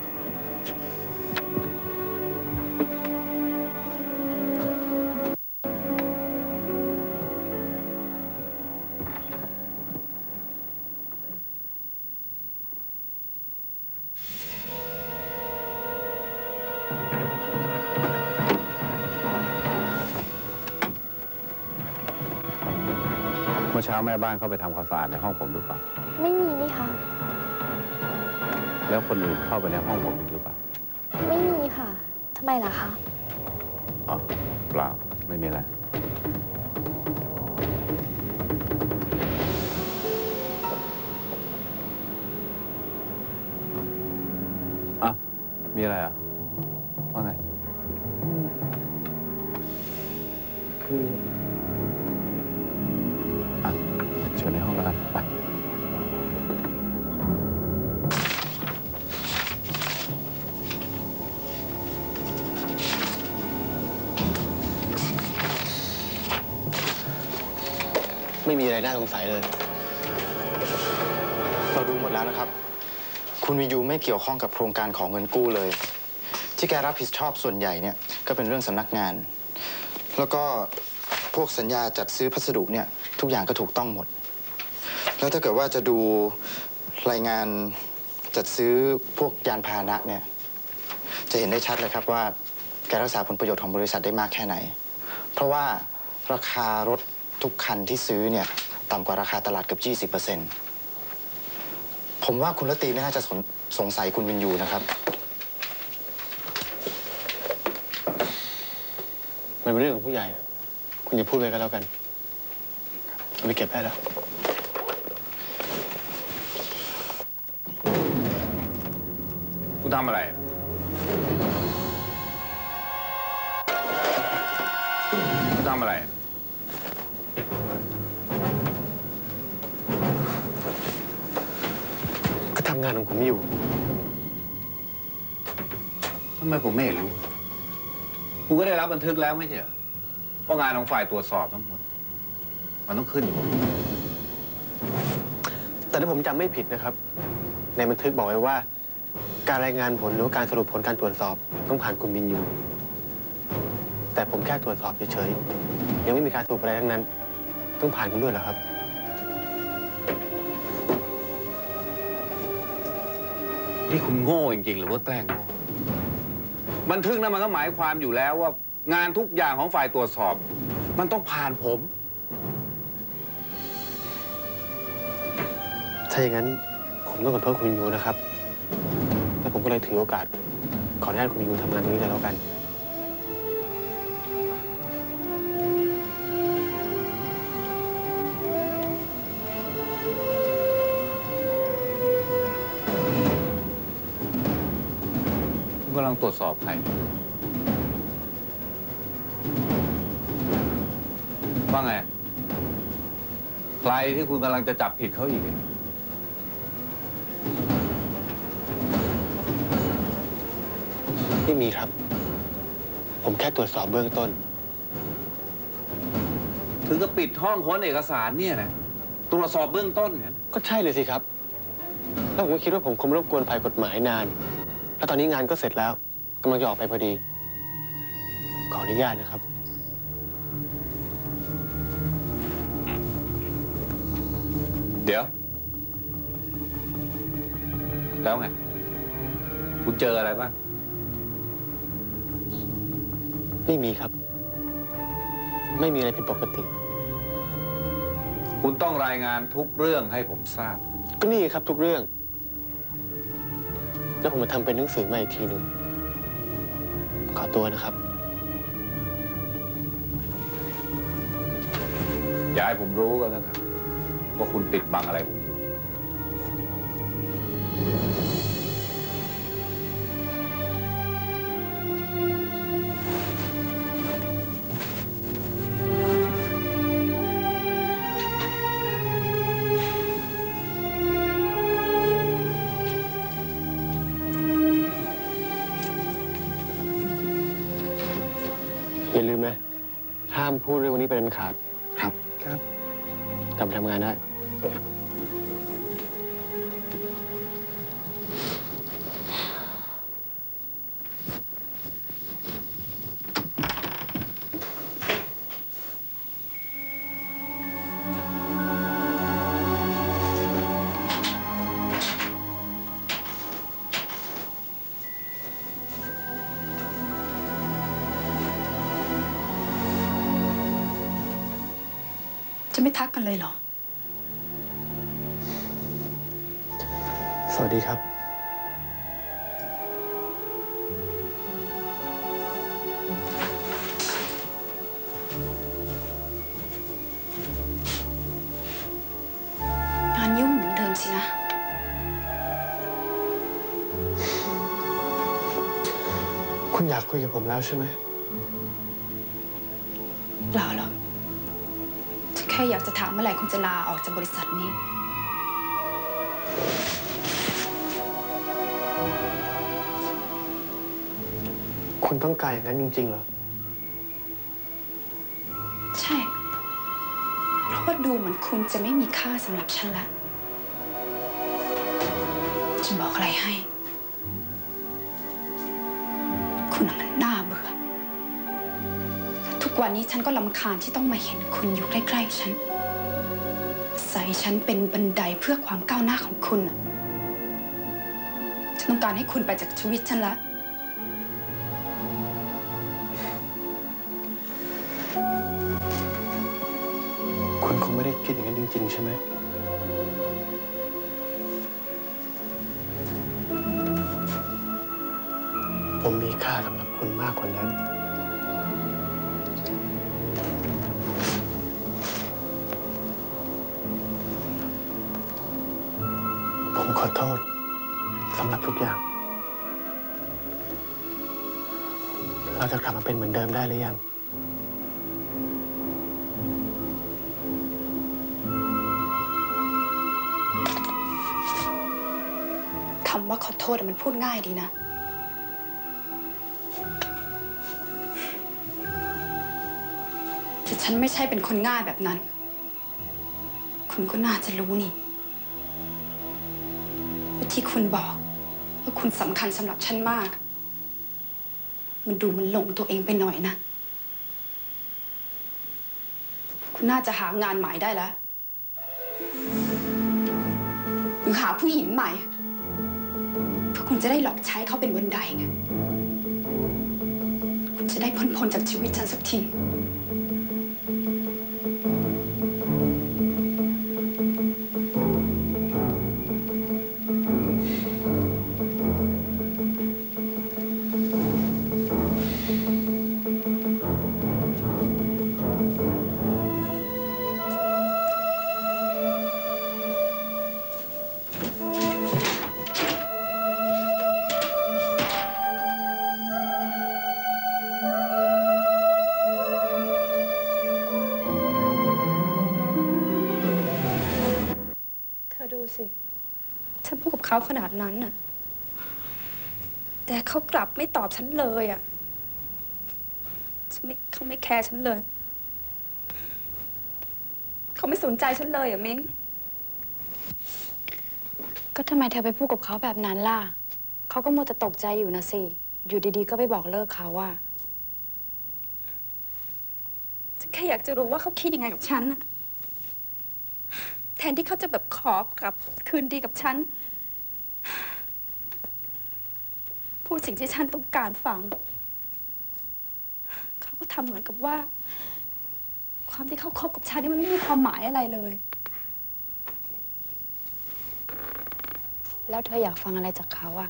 เมื่อเช้าแม่บ้านเข้าไปทำความสะอาดในห้องผมหรือเปล่าไม่มีนี่ค่ะแล้วคนอื่นเข้าไปในห้องผมอีกหรือเปล่าไม่มีค่ะทำไมล่ะคะอ๋อ เปล่า ไม่มีอะไร อ่ะ มีอะไรอ่ะ ว่าไงคืออ่ะ เชิญในห้องแล้วกันไปไม่มีอะไรน่าสงสัยเลยเราดูหมดแล้วนะครับ คุณวิยูไม่เกี่ยวข้องกับโครงการของเงินกู้เลย ที่แกรับผิดชอบส่วนใหญ่เนี่ยก็เป็นเรื่องสำนักงาน แล้วก็พวกสัญญาจัดซื้อพัสดุเนี่ยทุกอย่างก็ถูกต้องหมด แล้วถ้าเกิดว่าจะดูรายงานจัดซื้อพวกยานพาหนะเนี่ยจะเห็นได้ชัดเลยครับว่าแกรักษาผลประโยชน์ของบริษัทได้มากแค่ไหน เพราะว่าราคารถทุกคันที่ซื้อเนี่ยต่ำกว่าราคาตลาดเกือบ ยี่สิบเปอร์เซ็นต์ ผมว่าคุณรัตตีไม่น่าจะสนสงสัยคุณวินยูนะครับมันเป็นเรื่องของผู้ใหญ่ คุณอย่าพูดไปกันแล้วกันเอาไปเก็บได้แล้วคุณทำอะไร คุณทำอะไรก็ทำงานของผมอยู่ทำไมผมไม่เห็นรู้ คุณก็ได้รับบันทึกแล้วไม่ใช่เหรอว่างานของฝ่ายตรวจสอบทั้งหมด มันต้องขึ้นอยู่แต่ถ้าผมจำไม่ผิดนะครับ ในบันทึกบอกไว้ว่า การรายงานผลหรือว่าการสรุปผลการตรวจสอบต้องผ่านคุณบินยู แต่ผมแค่ตรวจสอบเฉยๆ ยังไม่มีการสรุปอะไรทั้งนั้น ต้องผ่านคุณด้วยเหรอครับนี่คุณโง่จริงๆหรือว่าแกล้งโง่ บันทึกนั้นมันก็หมายความอยู่แล้วว่างานทุกอย่างของฝ่ายตรวจสอบ มันต้องผ่านผมถ้าอย่างนั้นผมต้องขอโทษคุณวินยูนะครับ แล้วผมก็เลยถือโอกาส ขออนุญาตคุณวินยูทำงานตรงนี้เลยแล้วกันคุณกำลังตรวจสอบใครว่าไง ใครที่คุณกำลังจะจับผิดเขาอีกไม่มีครับ ผมแค่ตรวจสอบเบื้องต้นถึงกับปิดห้องค้นเอกสารเนี่ยนะ ตรวจสอบเบื้องต้นเนี่ยก็ใช่เลยสิครับ แล้วผมก็คิดว่าผมคงไม่รบกวนฝ่ายกฎหมายนาน แล้วตอนนี้งานก็เสร็จแล้วกำลังจะออกไปพอดี ขออนุญาตนะครับเดี๋ยว แล้วไง คุณเจออะไรบ้างไม่มีครับ ไม่มีอะไรผิดปกติคุณต้องรายงานทุกเรื่องให้ผมทราบก็นี่ครับทุกเรื่อง แล้วผมมาทำเป็นหนังสือมาอีกทีหนึ่งขอตัวนะครับอย่าให้ผมรู้กันแล้วกันว่าคุณปิดบังอะไรผมอยู่อย่าลืมนะ ห้ามพูดเรื่องวันนี้เป็นอันขาด ครับ ครับ กลับไปทำงานได้จะไม่ทักกันเลยเหรอสวัสดีครับงานยุ่งเหมือนเดิมสินะคุณอยากคุยกับผมแล้วใช่ไหมเปล่าหรอกฉันแค่อยากจะถามเมื่อไหร่คุณจะลาออกจากบริษัทนี้คุณต้องการอย่างนั้นจริงๆเหรอใช่ เพราะว่าดูเหมือนคุณจะไม่มีค่าสำหรับฉันละจะบอกอะไรให้ คุณน่ะมันน่าเบื่อ ทุกวันนี้ฉันก็รำคาญที่ต้องมาเห็นคุณอยู่ใกล้ๆฉัน ใส่ฉันเป็นบันไดเพื่อความก้าวหน้าของคุณน่ะฉันต้องการให้คุณไปจากชีวิตฉันละคุณคงไม่ได้คิดอย่างนั้นจริงๆใช่ไหม ผมมีค่าสำหรับคุณมากกว่านั้น ผมขอโทษสำหรับทุกอย่าง เราจะกลับมาเป็นเหมือนเดิมได้หรือยังคำว่าขอโทษมันพูดง่ายดีนะ แต่ฉันไม่ใช่เป็นคนง่ายแบบนั้น คุณก็น่าจะรู้นี่ว่าที่คุณบอกว่าคุณสำคัญสำหรับฉันมาก มันดูมันหลงตัวเองไปหน่อยนะ คุณน่าจะหางานใหม่ได้แล้วหรือหาผู้หญิงใหม่เพื่อคุณจะได้หลอกใช้เขาเป็นบันไดไงคุณจะจะได้พ้นพ้นจากชีวิตฉันสักทีดูสิฉันพูดกับเขาขนาดนั้นน่ะแต่เขากลับไม่ตอบฉันเลยอ่ะฉันไม่เขาไม่แคร์ฉันเลยเขาไม่สนใจฉันเลยอ่ะมิ้งก็ทำไมเธอไปพูดกับเขาแบบนั้นล่ะเขาก็มัวแต่ตกใจอยู่นะสิอยู่ดีๆก็ไปบอกเลิกเขาว่าฉันแค่อยากจะรู้ว่าเขาคิดยังไงกับฉันน่ะแทนที่เขาจะแบบขอกลับคืนดีกับฉันพูดสิ่งที่ฉันต้องการฟังเขาก็ทำเหมือนกับว่าความที่เขาคบกับฉันนี่มันไม่มีความหมายอะไรเลยแล้วเธออยากฟังอะไรจากเขาอะ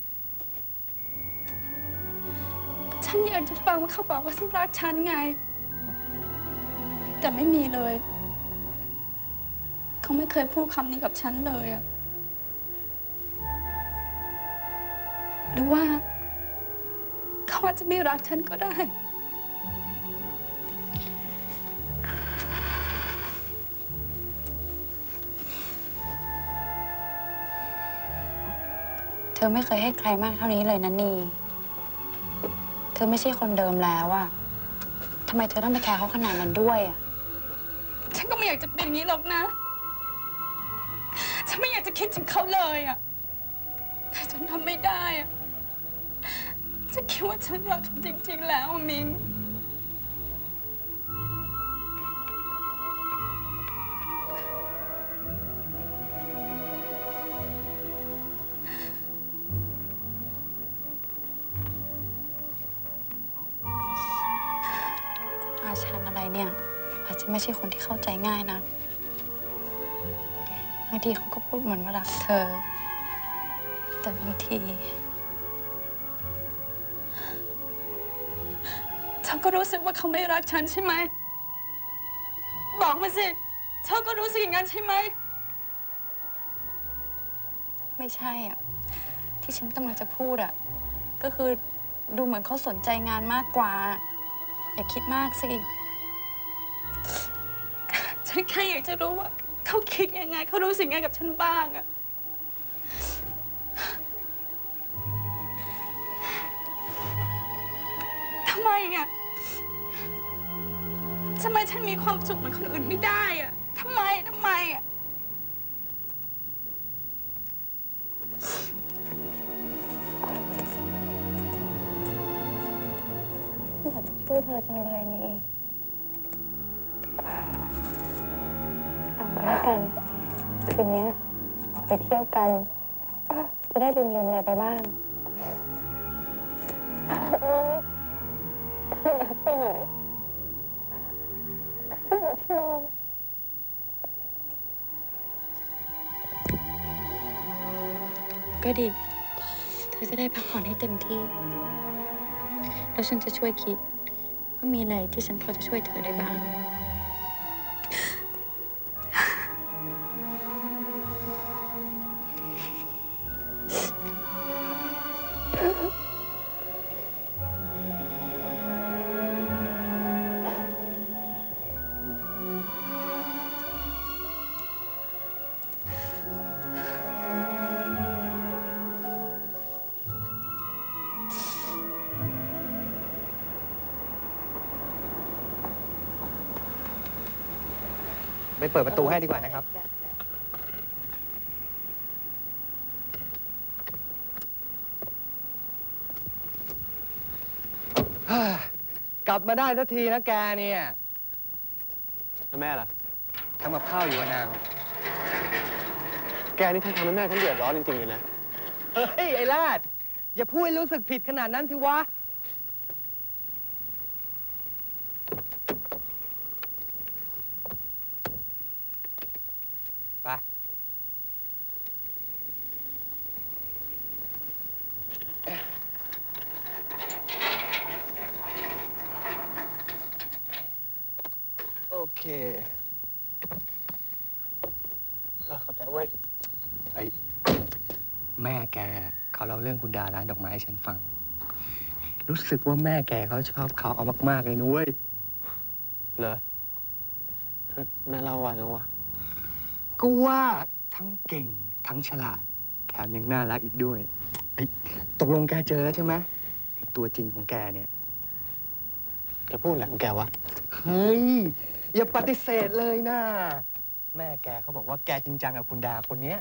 ฉันอยากจะฟังว่าเขาบอกว่าเขารักฉันไงแต่ไม่มีเลยเขาไม่เคยพูดคำนี้กับฉันเลยอะหรือว่าเขาอาจจะไม่รักฉันก็ได้เธอไม่เคยให้ใครมากเท่านี้เลยนะนีเธอไม่ใช่คนเดิมแล้วอะทำไมเธอต้องไปแคร์เขาขนาดนั้นด้วยอะฉันก็ไม่อยากจะเป็นอย่างนี้หรอกนะฉันไม่อยากจะคิดถึงเขาเลยอะแต่ฉันทำไม่ได้อะฉันคิดว่าฉันรักเขาจริงๆแล้วมินอาชันอะไรเนี่ยอาจจะไม่ใช่คนที่เข้าใจง่ายนะบางทีเขาก็พูดเหมือนว่ารักเธอแต่บางทีเธอก็รู้สึกว่าเขาไม่รักฉันใช่ไหมบอกมาสิเธอก็รู้สึกอย่างนั้นใช่ไหมไม่ใช่อ่ะที่ฉันกำลังจะพูดอ่ะก็คือดูเหมือนเขาสนใจงานมากกว่าอย่าคิดมากสิฉันแค่อยากจะรู้ว่าเขาคิดยังไงเขารู้สึกยังไงกับฉันบ้างอะทำไมอะทำไมฉันมีความสุขเหมือนคนอื่นไม่ได้อะทำไมทำไมอะอยากจะช่วยเธอจังเลยนี่เอาแล้วกันคืนนี้ออกไปเที่ยวกันจะได้ลืมๆอะไรไปบ้างไปไหนก็ดีเธอจะได้พักผ่อนให้เต็มที่แล้วฉันจะช่วยคิดว่ามีอะไรที่ฉันพอจะช่วยเธอได้บ้างไปเปิดประตูให้ดีกว่านะครับกลับมาได้สักทีนะแกเนี่ยแล้วแม่ล่ะทำกับข้าวอยู่นางแกนี่ท่านทำให้แม่ท่านเดือดร้อนจริงๆเลยนะเฮ้ยไอ้ลาดอย่าพูดให้รู้สึกผิดขนาดนั้นสิวะเออขอบใจเว้ยไอ้แม่แกเขาเล่าเรื่องคุณดาร้านดอกไม้ให้ฉันฟัง รู้สึกว่าแม่แกเขาชอบเขาเอามากๆเลยนุ้ยเหรอ แม่เล่าว่าไงวะก็ว่าทั้งเก่งทั้งฉลาด แถมยังน่ารักอีกด้วยไอ้ตกลงแกเจอแล้วใช่ไหมไอ้ตัวจริงของแกเนี่ยแกพูดอะไรของแกวะเฮ้ย อย่าปฏิเสธเลยนะ แม่แกเขาบอกว่าแกจริงจังกับคุณดาคนเนี้ย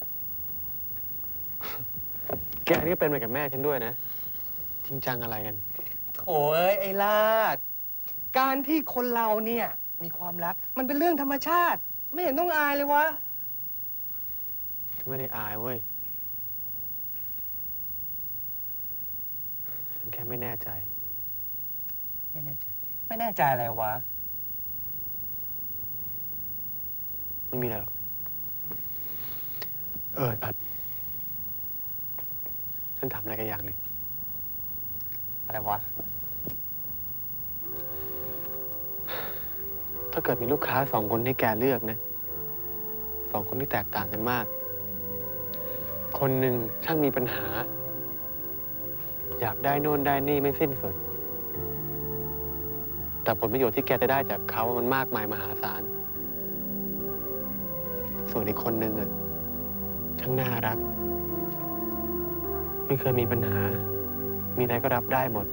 แกนี่ก็เป็นเหมือนกับแม่ฉันด้วยนะ จริงจังอะไรกันโถ่เอ้ยไอ้ลาด การที่คนเราเนี่ยมีความรักมันเป็นเรื่องธรรมชาติ ไม่เห็นต้องอายเลยวะฉันไม่ได้อายเว้ย ฉันแค่ไม่แน่ใจไม่แน่ใจ ไม่แน่ใจอะไรวะไม่มีอะไรหรอก เออพัด ฉันถามอะไรกันอย่างหนึ่งอะไรวะถ้าเกิดมีลูกค้าสองคนที่แกเลือกนะ สองคนที่แตกต่างกันมาก คนหนึ่งช่างมีปัญหา อยากได้โน่นได้นี่ไม่สิ้นสุด แต่ผลประโยชน์ที่แกจะได้จากเขามันมากมายมหาศาล ส่วนอีกคนหนึ่งอ่ะ ช่างน่ารัก ไม่เคยมีปัญหา มีอะไรก็รับได้หมด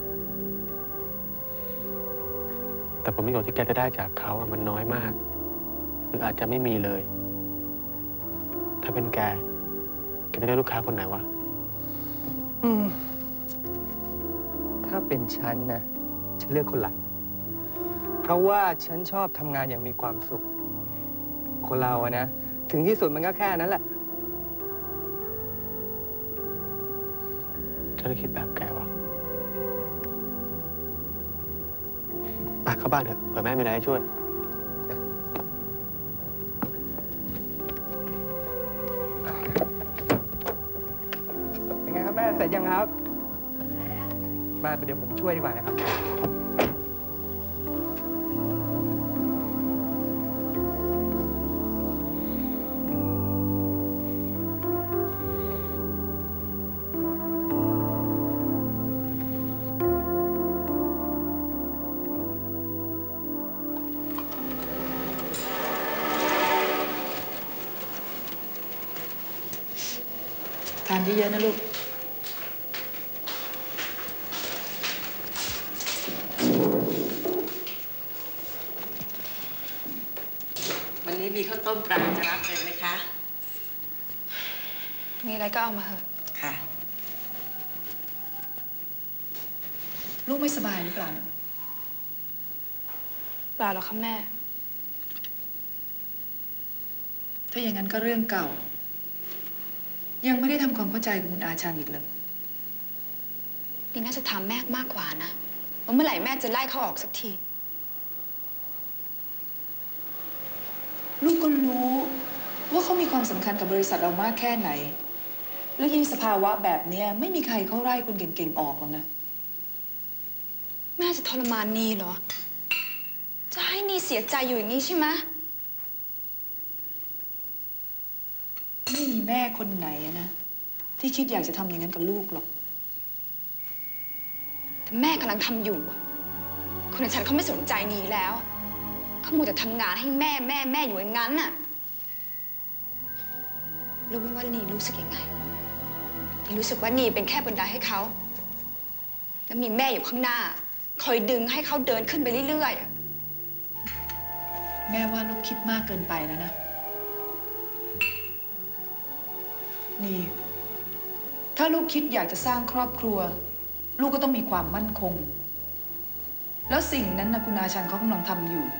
แต่ผลประโยชน์ที่แกจะได้จากเขาอะมันน้อยมาก หรืออาจจะไม่มีเลย ถ้าเป็นแก แกจะเลือกลูกค้าคนไหนวะอืม ถ้าเป็นฉันนะ ฉันเลือกคนหลัง เพราะว่าฉันชอบทำงานอย่างมีความสุข คนเราอะนะ ถึงที่สุดมันก็แค่นั้นแหละฉันคิดแบบแกวะไปเข้าบ้านเถอะเผื่อแม่มีอะไรให้ช่วยเป็นไงครับแม่ เสร็จยังครับ มาเดี๋ยวผมช่วยดีกว่านะครับทานเยอะๆนะลูกวันนี้มีข้าวต้มปลาจะรับเลยไหมคะมีอะไรก็เอามาเถอะค่ะลูกไม่สบายหรือเปล่าเปล่าหรอกค่ะแม่ถ้าอย่างนั้นก็เรื่องเก่า ยังไม่ได้ทำความเข้าใจกับคุณอาชันอีกเลยนี่น่าจะถามแม่มากกว่านะว่าเมื่อไหร่แม่จะไล่เขาออกสักทีลูกก็รู้ว่าเขามีความสำคัญกับบริษัทเรามากแค่ไหน แล้วยิ่งสภาวะแบบเนี้ยไม่มีใครเขาไล่คนเก่งๆออกหรอกนะแม่จะทรมานนีเหรอ จะให้นีเสียใจอยู่อย่างนี้ใช่ไหมไม่มีแม่คนไหนอะนะที่คิดอยากจะทำอย่างนั้นกับลูกหรอกแต่แม่กำลังทำอยู่อะคนอย่างฉันเขาไม่สนใจนีแล้วเขามัวแต่ทำงานให้แม่แม่แม่อยู่อย่างนั้นน่ะรู้ไหมว่านีรู้สึกยังไงนีรู้สึกว่านีเป็นแค่บันไดให้เขาแล้วมีแม่อยู่ข้างหน้าคอยดึงให้เขาเดินขึ้นไปเรื่อยๆอะแม่ว่าลูกคิดมากเกินไปแล้วนะ นี่ ถ้าลูกคิดอยากจะสร้างครอบครัว ลูกก็ต้องมีความมั่นคง แล้วสิ่งนั้นนะคุณอาชันเขากำลังทำอยู่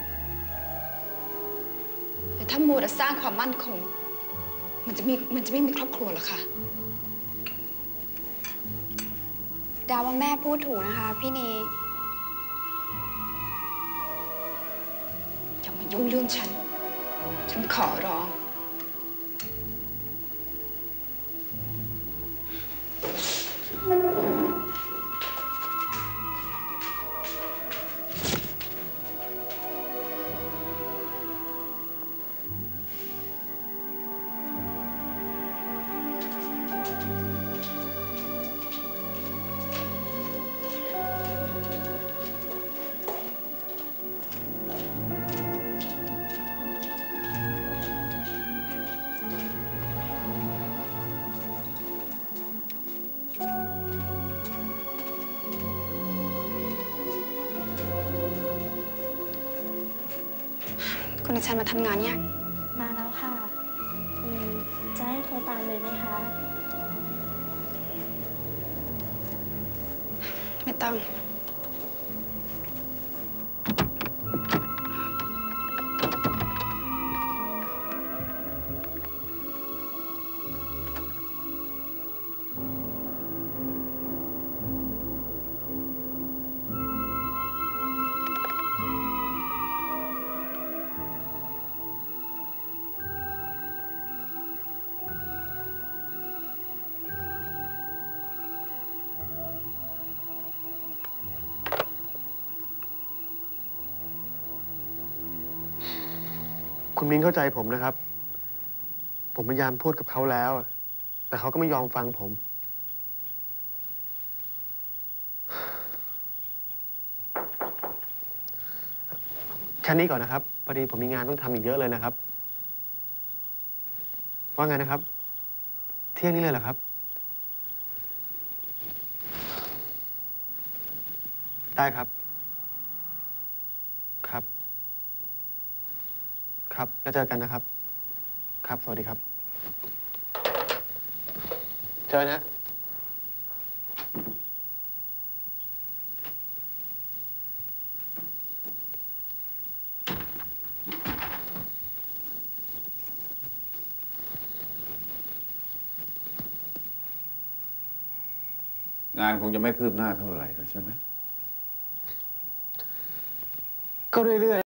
แต่ถ้ามัวแต่สร้างความมั่นคง มันจะมีมันจะไม่มีครอบครัวหรอกค่ะดาว่าแม่พูดถูกนะคะพี่นีอย่ามายุ่งเรื่องฉัน ฉันขอร้องคุณอาชันมาทำงานเนี่ยมาแล้วค่ะอืมจะให้โทรตามเลยไหมคะไม่ต้องคุณมิ้นเข้าใจผมนะครับ ผมพยายามพูดกับเขาแล้ว แต่เขาก็ไม่ยอมฟังผม แค่นี้ก่อนนะครับ พอดีผมมีงานต้องทำอีกเยอะเลยนะครับ ว่าไงนะครับ เที่ยงนี้เลยเหรอครับ ได้ครับ ครับ ครับ แล้วเจอกันนะครับ ครับ สวัสดีครับ เจอนะงานคงจะไม่คืบหน้าเท่าไหร่หรอกใช่ไหมก็เรื่อยๆ